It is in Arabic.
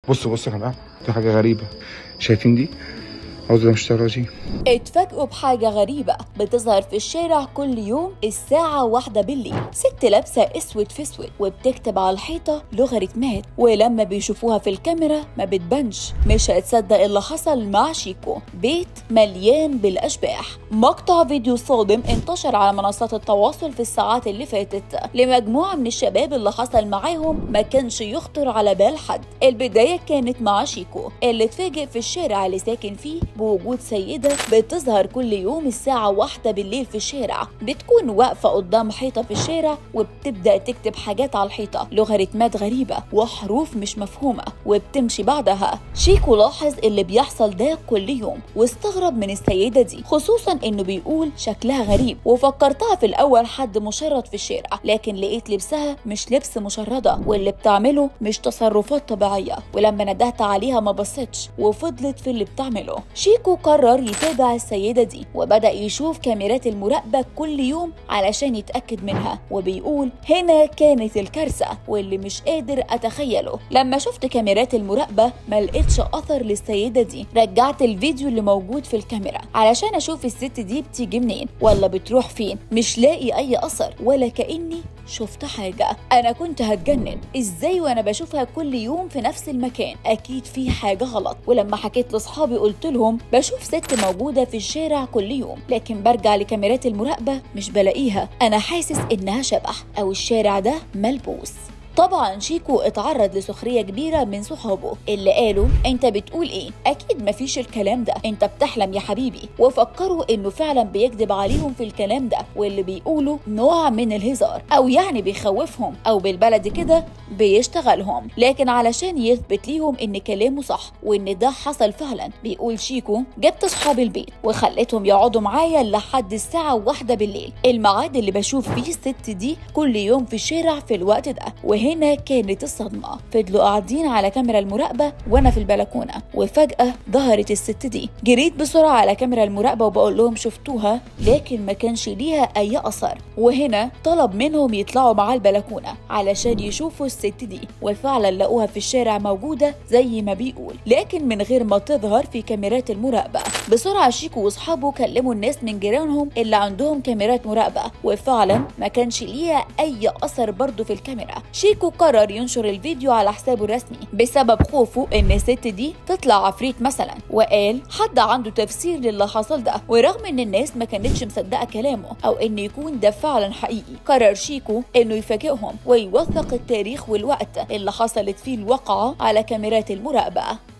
بصوا بصوا يا جماعه، في حاجه غريبه. شايفين دي؟ أعوذ بالله من الشيطان الرجيم. اتفاجئوا بحاجة غريبة بتظهر في الشارع كل يوم الساعة 1 بالليل. ست لابسة اسود في اسود وبتكتب على الحيطة لوغاريتمات، ولما بيشوفوها في الكاميرا ما بتبانش. مش هتصدق اللي حصل مع شيكو، بيت مليان بالأشباح. مقطع فيديو صادم انتشر على منصات التواصل في الساعات اللي فاتت لمجموعة من الشباب اللي حصل معاهم ما كانش يخطر على بال حد. البداية كانت مع شيكو اللي اتفاجئ في الشارع اللي ساكن فيه بوجود سيدة بتظهر كل يوم الساعة 1 بالليل في الشارع. بتكون واقفة قدام حيطة في الشارع وبتبدأ تكتب حاجات على الحيطة، لوغاريتمات غريبة وحروف مش مفهومة، وبتمشي بعدها. شيكو لاحظ اللي بيحصل ده كل يوم واستغرب من السيدة دي، خصوصا انه بيقول شكلها غريب. وفكرتها في الاول حد مشرد في الشارع، لكن لقيت لبسها مش لبس مشردة، واللي بتعمله مش تصرفات طبيعية. ولما ندهت عليها ما بصتش وفضلت في اللي بتعمله. شيكو قرر يتابع السيدة دي وبدأ يشوف كاميرات المراقبة كل يوم علشان يتأكد منها، وبيقول هنا كانت الكارثة واللي مش قادر أتخيله. لما شفت كاميرات المراقبة ما لقيتش أثر للسيدة دي. رجعت الفيديو اللي موجود في الكاميرا علشان أشوف الست دي بتيجي منين ولا بتروح فين. مش لاقي أي أثر ولا كأني شفت حاجة. أنا كنت هتجنن، إزاي وأنا بشوفها كل يوم في نفس المكان؟ أكيد في حاجة غلط. ولما حكيت لأصحابي قلت لهم بشوف ست موجودة في الشارع كل يوم، لكن برجع لكاميرات المراقبة مش بلاقيها. أنا حاسس إنها شبح أو الشارع ده ملبوس. طبعا شيكو اتعرض لسخرية كبيرة من صحابه اللي قالوا انت بتقول ايه؟ اكيد مفيش الكلام ده، انت بتحلم يا حبيبي. وفكروا انه فعلا بيكذب عليهم في الكلام ده، واللي بيقوله نوع من الهزار او يعني بيخوفهم او بالبلدي كده بيشتغلهم. لكن علشان يثبت ليهم ان كلامه صح وان ده حصل فعلا، بيقول شيكو جبت صحاب البيت وخليتهم يقعدوا معايا لحد الساعة 1 بالليل، الميعاد اللي بشوف فيه الست دي كل يوم في الشارع في الوقت ده. وهنا كانت الصدمة. فضلوا قاعدين على كاميرا المراقبة وانا في البلكونة، وفجأة ظهرت الست دي. جريت بسرعة على كاميرا المراقبة وبقول لهم شفتوها؟ لكن ما كانش ليها اي اثر. وهنا طلب منهم يطلعوا مع البلكونة علشان يشوفوا الست دي، وفعلا لقوها في الشارع موجودة زي ما بيقول، لكن من غير ما تظهر في كاميرات المراقبة. بسرعة شيكو واصحابه كلموا الناس من جيرانهم اللي عندهم كاميرات مراقبة، وفعلا ما كانش ليها اي اثر برضو في الكاميرا. شيكو قرر ينشر الفيديو على حسابه الرسمي بسبب خوفه ان الست دي تطلع عفريت مثلا، وقال حد عنده تفسير للي حصل ده. ورغم ان الناس ما كانتش مصدقه كلامه او ان يكون ده فعلا حقيقي، قرر شيكو انه يفاجئهم ويوثق التاريخ والوقت اللي حصلت فيه الواقعه على كاميرات المراقبه.